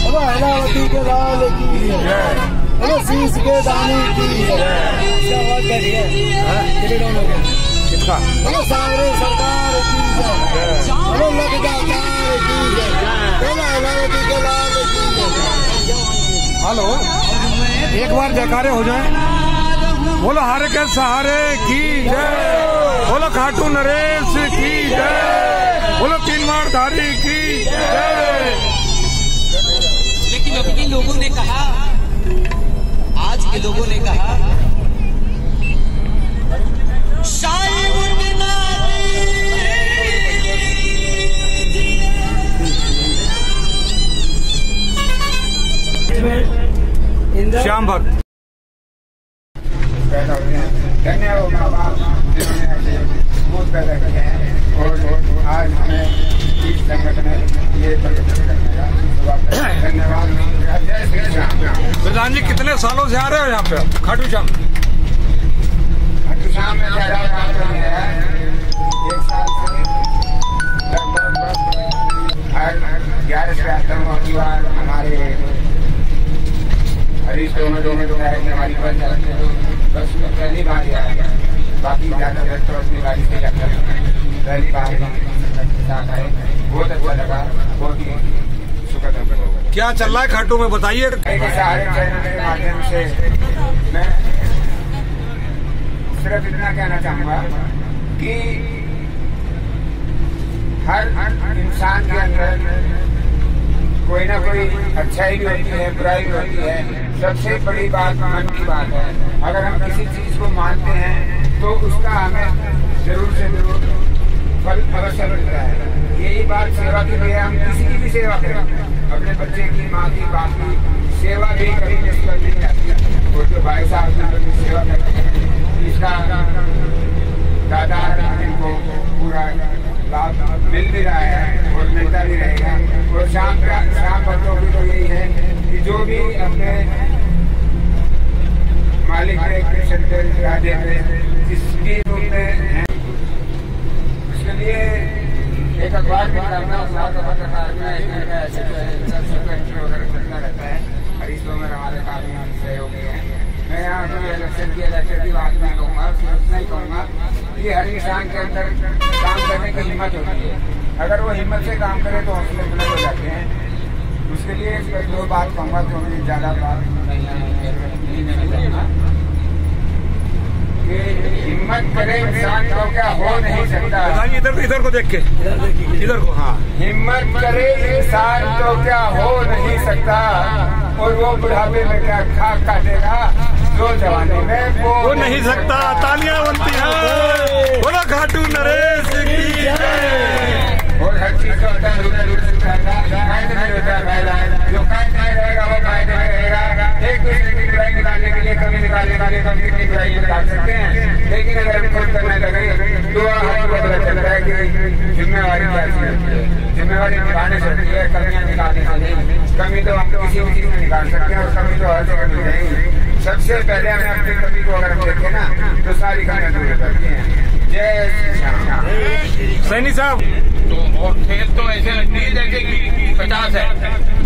अलावती के लाल की शीश के दाने की किसका सारे सरकार की लग जाकार की अलावती के लाल की। हेलो, एक बार जयकारे हो जाए। बोलो हर के सहारे की जय, बोलो खाटू नरेश की जय, बोलो तीन मारधारी की जय। लेकिन अब के लोगों ने कहा, आज के लोगों ने कहा श्याम भक्त धन्यवाद माँ बाप जिन्होंने ऐसे बहुत पैदा किए हैं और आज हमें इस संगठन में ये धन्यवाद। जय श्री राम। प्रधान जी कितने सालों से आ रहे हो यहाँ पे खाटू श्याम? खाटू श्याम में ज्यादा काम कर रहे हैं, 1 साल से लगभग 11 से 18 बार हमारे हरीश दोनों है कि हमारी बस पहली बार आया, बाकी ज्यादा तो अपनी गाड़ी से जाता है। पहली बार साथ आए, बहुत अच्छा लगा, बहुत ही सुखद अनुभव। क्या चल रहा है खाटू में बताइए। सारे चैनल के माध्यम से मैं सिर्फ इतना कहना चाहूँगा कि हर इंसान के अंदर कोई ना कोई अच्छाई भी होती है, बुराई भी होती है। सबसे बड़ी बात मन की बात है। अगर हम किसी चीज को मानते हैं तो उसका हमें जरूर से जरूर फल अवश्य मिलता है। यही बात सेवा के लिए, हम किसी की भी सेवा करें, अपने बच्चे की, माँ की, बाप की सेवा भी कभी निष्फल नहीं जाती। और जो भाई साहब की सेवा करते हैं, इसका दादा इनको पूरा लाभ मिल भी रहा है और मिलता भी रहेगा। और शाम भक्तों की तो यही है कि जो भी अपने मालिक राधे जिसकी रूप में है, उसके लिए एक अखबार भी करना, चलता रहता है। हरीश तोमर हमारे काफी सहयोगी हैं। मैं यहाँ इलेक्शन की बात नहीं कहूँगा, उतना ही कहूँगा कि हर इंसान के अंदर काम करने की हिम्मत होती है। अगर वो हिम्मत से काम करे तो हौसले बुलंद हो जाते हैं। उसके लिए 2 बात कहूँगा, तो मुझे ज्यादा बात नहीं चाहूँगा। हिम्मत करे इंसान को क्या हो नहीं सकता। इधर को देख के, इधर को। हाँ, हिम्मत करे इंसान तो क्या हो नहीं सकता, और वो बुढ़ापे में क्या खाक काटेगा जो जवानी में वो नहीं सकता। तालियां बनती हैं, बोलो खाटू नरेश की जय। और हर चीज का होता है, जो कायदे रहेगा वो कायदे में रहेगा। एक दूसरे की बुराई निकालने के लिए कभी निकालने वाले हम कितनी बुराई निकाल सकते हैं, लेकिन अगर हम खुद करने लगे तो हमें पता चल रहा है कि जिम्मेवारी क्या होती है। जिम्मेवारी निभाने से होती है, कमियां निकालने से नहीं। कमी तो हम किसी भी चीज में निकाल सकते हैं और कमी तो हर जगह मिल जाएगी। सबसे पहले हमें अपनी कमी को अगर हम देखें ना तो सारी कमियां दूर करती हैं। जय श्री राम। सैनी साहब, तो और खेल तो ऐसे लगती है जैसे कि 50 है।